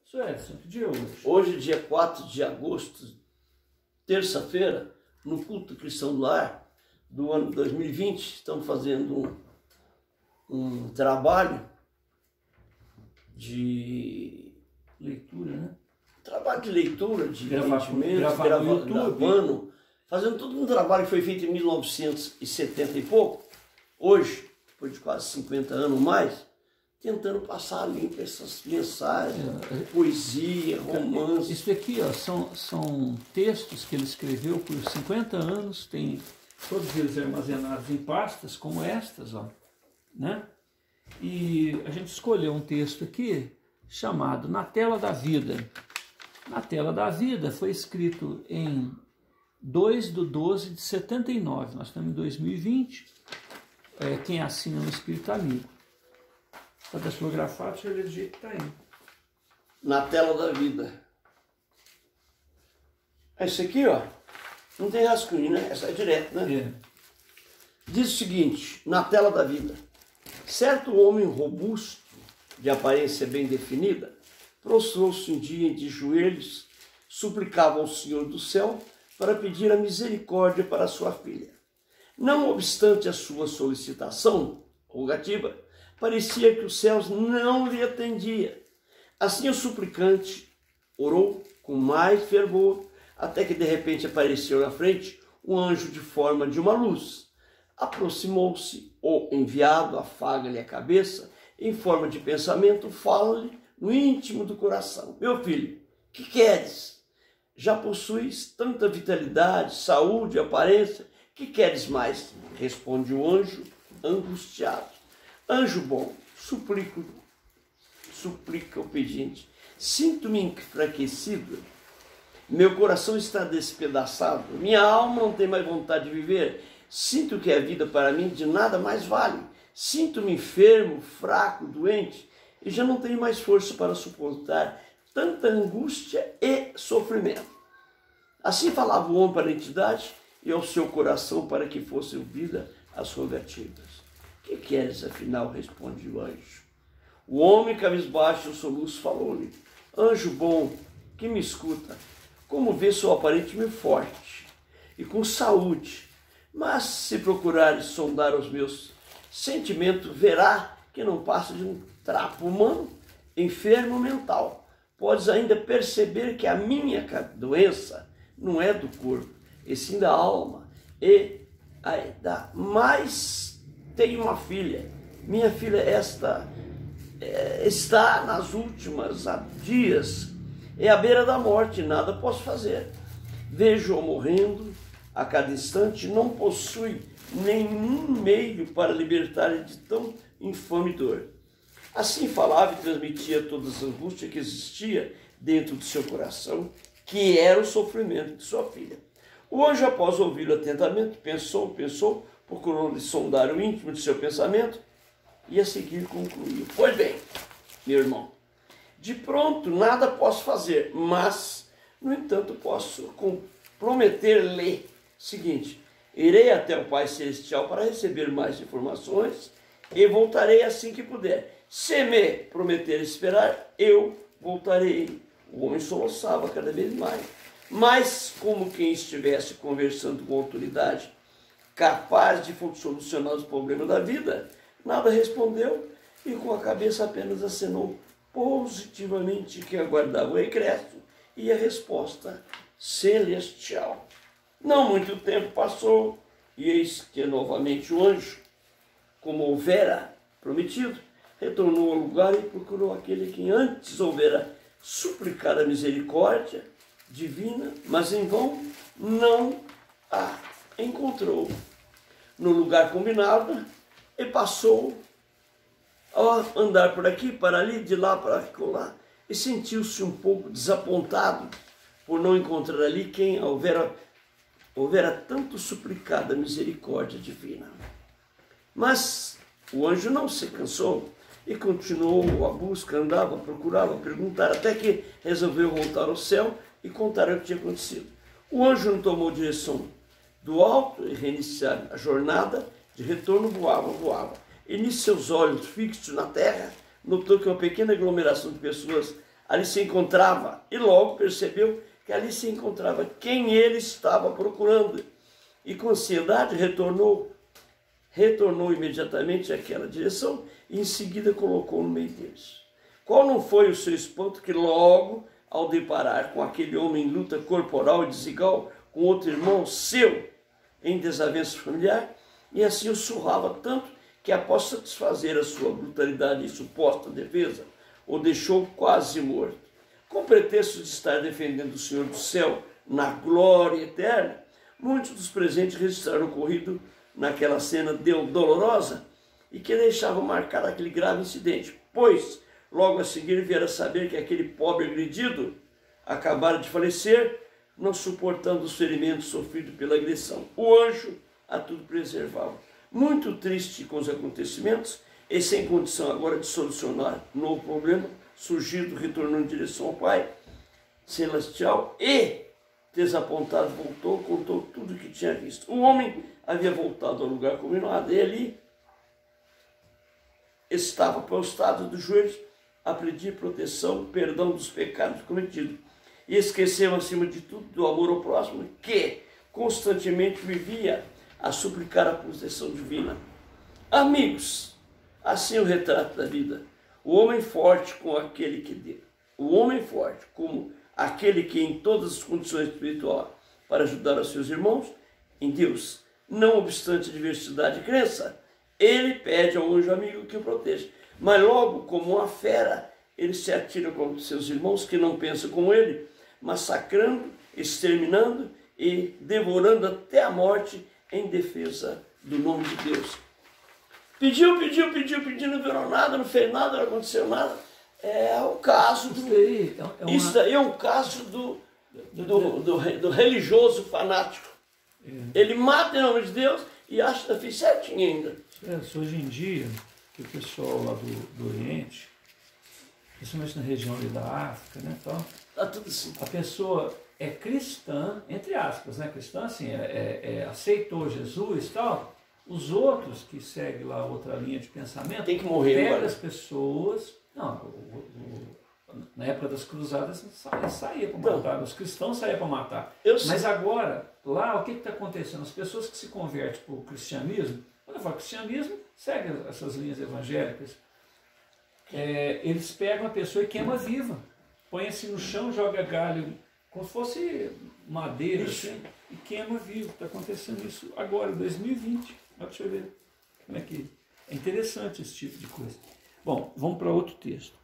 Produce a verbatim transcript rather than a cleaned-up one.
Senhor Edson, que dia é hoje? Hoje, dia quatro de agosto, terça-feira, no culto cristão do lar do ano dois mil e vinte, estamos fazendo um, um trabalho de leitura, né? Trabalho de leitura, de entendimento, gravando, gravando, fazendo todo um trabalho que foi feito em mil novecentos e setenta e pouco, hoje, depois de quase cinquenta anos mais, tentando passar limpo essas mensagens, é, poesia, romance. Isso aqui, ó, são, são textos que ele escreveu por cinquenta anos, tem todos eles armazenados em pastas como estas, ó, né? E a gente escolheu um texto aqui chamado Na Tela da Vida. Na Tela da Vida foi escrito em dois de doze de setenta e nove, nós estamos em dois mil e vinte, é, quem assina no Espírito Amigo. Está datilografado, deixa eu ver do jeito que está aí. Na Tela da Vida. Esse aqui, ó, não tem rascunho, né? Essa é direto, né? É. Diz o seguinte, Na Tela da Vida. Certo homem robusto, de aparência bem definida, prostrou-se um dia de joelhos, suplicava ao Senhor do céu para pedir a misericórdia para sua filha. Não obstante a sua solicitação, rogativa, parecia que os céus não lhe atendiam. Assim o suplicante orou com mais fervor, até que de repente apareceu na frente um anjo de forma de uma luz. Aproximou-se o enviado, afaga-lhe a cabeça, em forma de pensamento, fala-lhe no íntimo do coração. Meu filho, que queres? Já possuis tanta vitalidade, saúde, aparência, que queres mais? Responde o anjo, angustiado. Anjo bom, suplico, suplica o pedinte, sinto-me enfraquecido, meu coração está despedaçado, minha alma não tem mais vontade de viver, sinto que a vida para mim de nada mais vale, sinto-me enfermo, fraco, doente, e já não tenho mais força para suportar tanta angústia e sofrimento. Assim falava o homem para a entidade e ao seu coração para que fosse ouvida as rogativas. Que queres, afinal? Responde o anjo. O homem, cabisbaixo, soluço, falou-lhe. Anjo bom, que me escuta, como vê, sou aparentemente forte e com saúde, mas se procurares sondar os meus sentimentos, verá que não passo de um trapo humano, enfermo mental. Podes ainda perceber que a minha doença não é do corpo, e sim da alma, e da mais... Tenho uma filha, minha filha esta é, está nas últimas dias, é à beira da morte, nada posso fazer. Vejo-a morrendo a cada instante, não possui nenhum meio para libertar de tão infame dor. Assim falava e transmitia toda a angústia que existia dentro do seu coração, que era o sofrimento de sua filha. O anjo, após ouvi-lo atentamente, pensou, pensou, procurou sondar o íntimo de seu pensamento e a seguir concluiu. Pois bem, meu irmão, de pronto nada posso fazer, mas, no entanto, posso prometer-lhe o seguinte, irei até o Pai Celestial para receber mais informações e voltarei assim que puder. Se me prometer esperar, eu voltarei. O homem soluçava cada vez mais, mas como quem estivesse conversando com autoridade, capaz de solucionar os problemas da vida, nada respondeu e com a cabeça apenas acenou positivamente que aguardava o regresso e a resposta celestial. Não muito tempo passou e eis que novamente o anjo, como houvera prometido, retornou ao lugar e procurou aquele que antes houvera suplicado a misericórdia divina, mas em vão não a encontrou no lugar combinado e passou a andar por aqui, para ali, de lá para lá, e sentiu-se um pouco desapontado por não encontrar ali quem houvera, houvera tanto suplicado a misericórdia divina. Mas o anjo não se cansou e continuou a busca, andava, procurava, perguntava, até que resolveu voltar ao céu e contar o que tinha acontecido. O anjo não tomou direção do alto e reiniciar a jornada, de retorno voava, voava. E nisso seus olhos fixos na terra, notou que uma pequena aglomeração de pessoas ali se encontrava, e logo percebeu que ali se encontrava quem ele estava procurando. E com ansiedade retornou, retornou imediatamente àquela direção e em seguida colocou no meio deles. Qual não foi o seu espanto que logo, ao deparar com aquele homem em luta corporal e desigual com outro irmão seu em desavença familiar, e assim o surrava tanto que, após satisfazer a sua brutalidade e suposta defesa, o deixou quase morto. Com pretexto de estar defendendo o Senhor do céu na glória eterna, muitos dos presentes registraram o ocorrido naquela cena dolorosa e que deixava marcar aquele grave incidente, pois logo a seguir vieram saber que aquele pobre agredido acabara de falecer, não suportando os ferimentos sofridos pela agressão. O anjo a tudo preservava. Muito triste com os acontecimentos e sem condição agora de solucionar um novo problema surgido, retornou em direção ao Pai Celestial e, desapontado, voltou, contou tudo o que tinha visto. O homem havia voltado ao lugar combinado e ali estava prostrado dos joelhos a pedir proteção, perdão dos pecados cometidos. E esqueceu, acima de tudo, do amor ao próximo, que constantemente vivia a suplicar a proteção divina. Amigos, assim é o retrato da vida. O homem forte com aquele que deu. O homem forte como aquele que em todas as condições espirituais para ajudar os seus irmãos em Deus, não obstante a diversidade de crença, ele pede ao anjo amigo que o proteja. Mas logo, como uma fera, ele se atira contra seus irmãos que não pensam como ele, massacrando, exterminando e devorando até a morte em defesa do nome de Deus. Pediu, pediu, pediu, pediu, não virou nada, não fez nada, não aconteceu nada. É o caso do... Isso daí é, uma... Isso daí é um caso do, do, do, do, do religioso fanático. É. Ele mata em nome de Deus e acha que fez certinho ainda. É, hoje em dia, que o pessoal lá do, do Oriente, principalmente na região ali da África, né, tal, tá tudo assim. A pessoa é cristã, entre aspas, né, cristã, assim, é, é, é, aceitou Jesus e tal. Os outros que seguem lá outra linha de pensamento, tem que morrer, pega agora. As pessoas, não, o, o, na época das cruzadas saía, saía para matar, não. Os cristãos saíam para matar. Eu Mas sei. Agora, lá, o que está acontecendo? As pessoas que se convertem para o cristianismo, quando eu falo cristianismo, segue essas linhas evangélicas, é, eles pegam a pessoa e queimam viva, põe assim no chão, joga galho, como se fosse madeira, assim, e queima vivo. Está acontecendo isso agora, em dois mil e vinte. Olha para você ver como é que é interessante esse tipo de coisa. Bom, vamos para outro texto.